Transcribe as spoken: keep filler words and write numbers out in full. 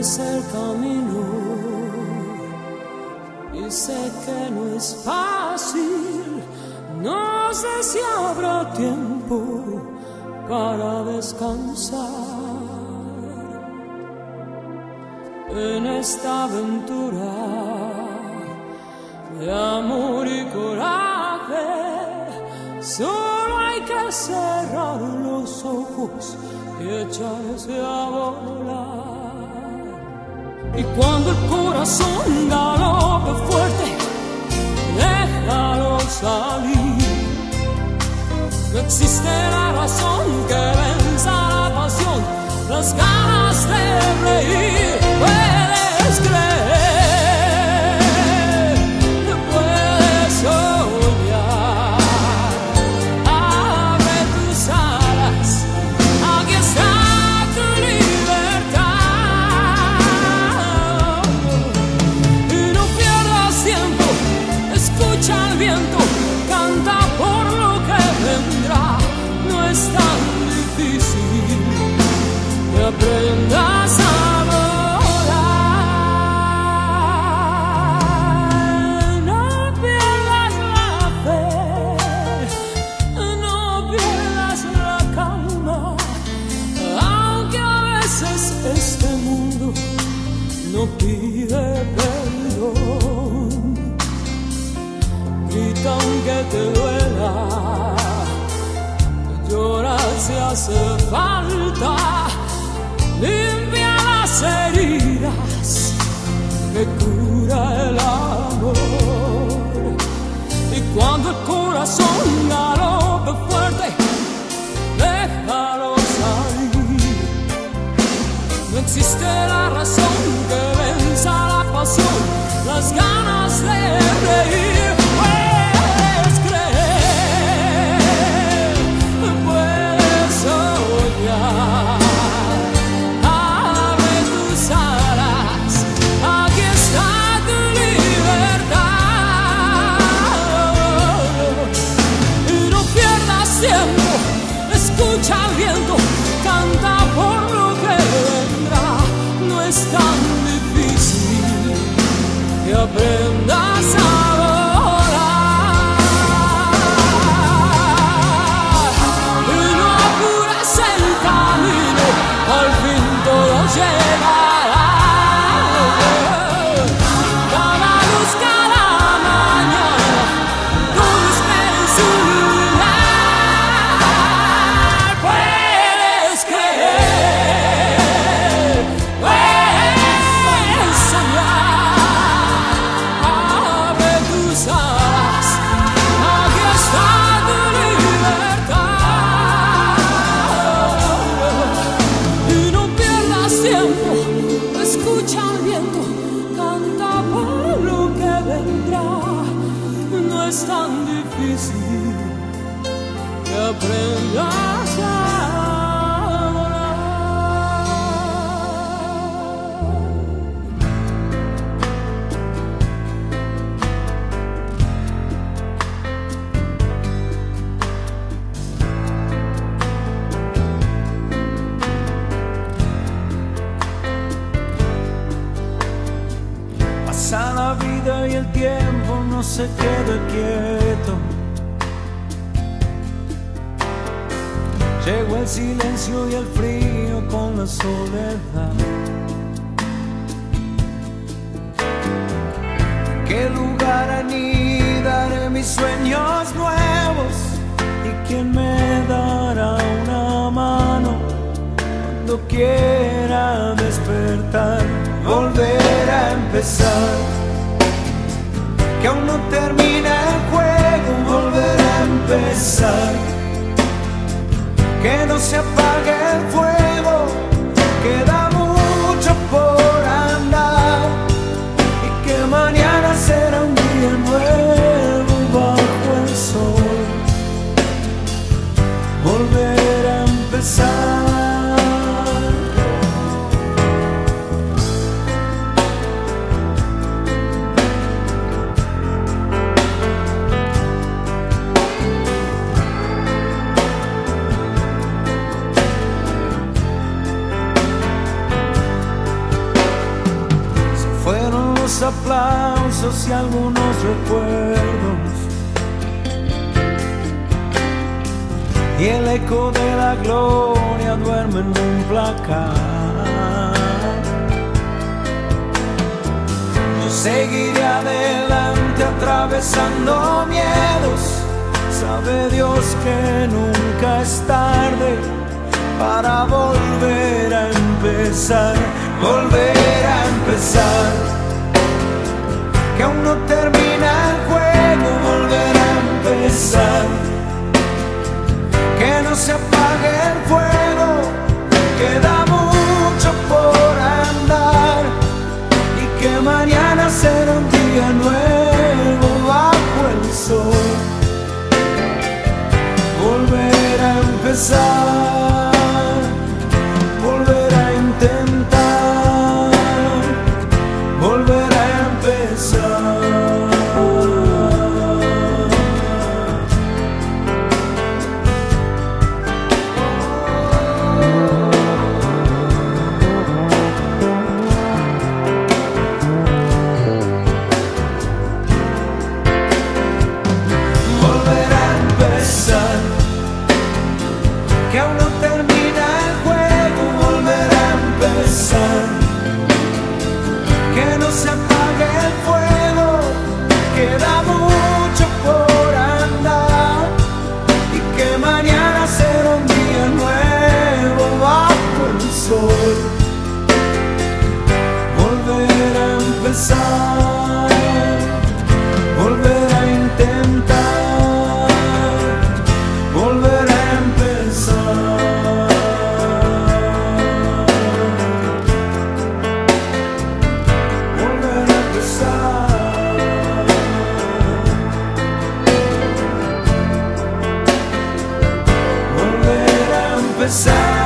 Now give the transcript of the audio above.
es el camino y sé que no es fácil. No sé si habrá tiempo para descansar en esta aventura de amor y coraje. Solo hay que cerrar los ojos y echarse a volar. Y cuando el corazón galope fuerte, déjalo salir. No existe la razón que venza la pasión, las ganas de reír. Puedes creer, puedes soñar. Abre tus alas, aquí está tu libertad. Y no pierdas tiempo, escucha el viento, canta por lo que vendrá. No es tan difícil que aprendas a volar. No pierdas la fe, no pierdas la calma, aunque a veces este mundo no pide perdón. Grita aunque te duela, llora si hace falta, limpia las heridas que cura el amor. Y cuando el corazón galope fuerte, déjalo salir. No existe la razón que venza la pasión, las ganas de reír. Puedes creer, puedes soñar. Abre tus alas, aquí está tu libertad. Y no pierdas tiempo, escucha el viento, canta por lo que vendrá. No es tan difícil que aprendas a volar. Y no apures el camino, al fin todo llegará. Cada luz, cada mañana, todo espera en su lugar. Puedes creer, puedes soñar. Abre tus alas, aquí está tu libertad. Y no pierdas tiempo, escucha el viento, canta por lo que vendrá. No es tan difícil que aprendas a volar. Pasa la vida y el tiempo no se queda quieto. Llegó el silencio y el frío con la soledad. ¿En qué lugar anidaré mis sueños nuevos? ¿Y quién me dará una mano cuando quiera despertar? Volver a empezar, que aún no termina el juego. Volver a empezar, que no se apague el fuego. Queda mucho por andar y que mañana será un día nuevo bajo el sol. Volver a empezar. besos y algunos recuerdos, y el eco de la gloria duerme en un placar. Yo seguiré adelante atravesando miedos. Sabe Dios que nunca es tarde para volver a empezar, volver a empezar. Que aún no termina el juego, volver a empezar. Que no se apague el fuego, queda mucho por andar, y que mañana será un día nuevo bajo el sol. Volver a empezar, volver a intentar, volver a empezar. Que aún no termina el juego, volver a empezar. Que no se apague el fuego, queda mucho por andar, y que mañana será un día nuevo bajo el sol. Volver a empezar, volver a intentar, volver a empezar.